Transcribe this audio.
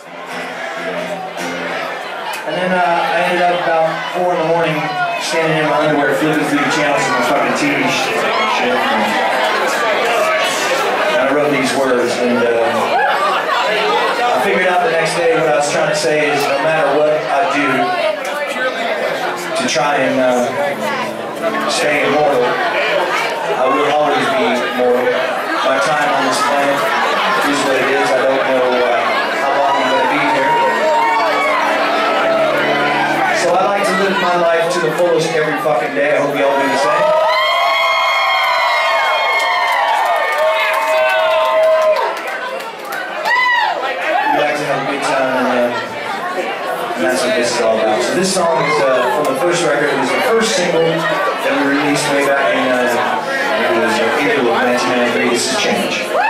And then I ended up about 4 in the morning standing in my underwear flipping through the channels of my fucking TV shit. And I wrote these words, and I figured out the next day what I was trying to say is no matter what I do to try and stay immortal, I will always be immortal. My time on this planet is what it is. I don't know how long I'm going to be here. So I like to live my life to the fullest every fucking day. I hope you all do the same. We like to have a good time, and that's what this is all about. So this song is from the first record. It was the first single that we released way back in April of 1993. This is Change.